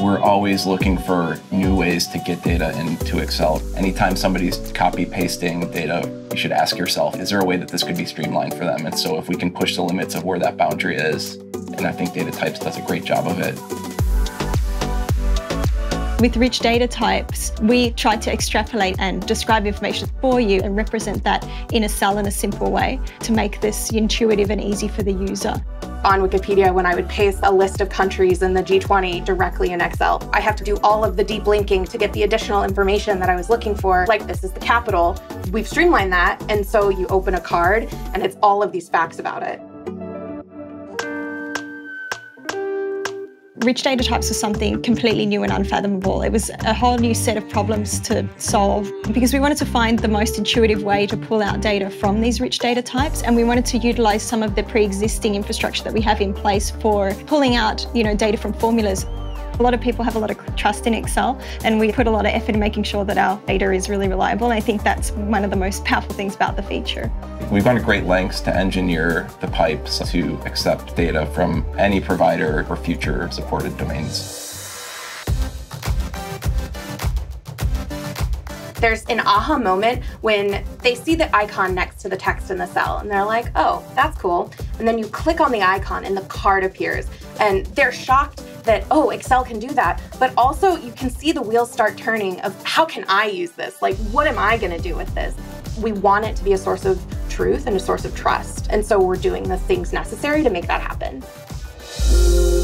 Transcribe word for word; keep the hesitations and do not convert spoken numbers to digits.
We're always looking for new ways to get data into Excel. Anytime somebody's copy-pasting data, you should ask yourself, is there a way that this could be streamlined for them? And so if we can push the limits of where that boundary is, and I think data types does a great job of it. With rich data types, we try to extrapolate and describe information for you and represent that in a cell in a simple way to make this intuitive and easy for the user. On Wikipedia, when I would paste a list of countries in the G twenty directly in Excel, I have to do all of the deep linking to get the additional information that I was looking for, like this is the capital. We've streamlined that, and so you open a card and it's all of these facts about it. Rich data types was something completely new and unfathomable. It was a whole new set of problems to solve because we wanted to find the most intuitive way to pull out data from these rich data types, and we wanted to utilize some of the pre-existing infrastructure that we have in place for pulling out, you know, data from formulas. A lot of people have a lot of trust in Excel, and we put a lot of effort in making sure that our data is really reliable. And I think that's one of the most powerful things about the feature. We've gone to great lengths to engineer the pipes to accept data from any provider or future supported domains. There's an aha moment when they see the icon next to the text in the cell and they're like, oh, that's cool. And then you click on the icon and the card appears and they're shocked that, oh, Excel can do that. But also you can see the wheels start turning of how can I use this? Like, what am I gonna do with this? We want it to be a source of truth and a source of trust. And so we're doing the things necessary to make that happen.